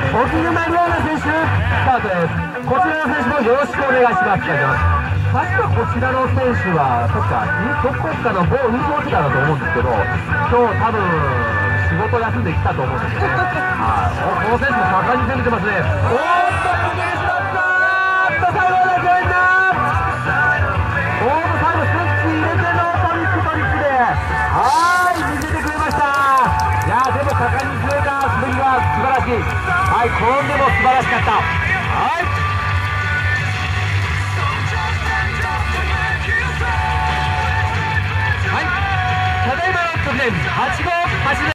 沖沼亮太選手スタートです。こちらの選手もよろしくお願いします。確かこちらの選手はどこかの某運動機だと思うんですけど、今日多分仕事休んできたと思うんですよね。はい、この選手も盛んに攻めてますね。おーっと右足だった最後まで強いんだ。おーっと最後スイッチ入れてのトリックで見せてくれました。いやでも盛んに強いな。滑りは素晴らしい。はい、転んでも素晴らしかった。はい、ただいまの得点8-5、8-0。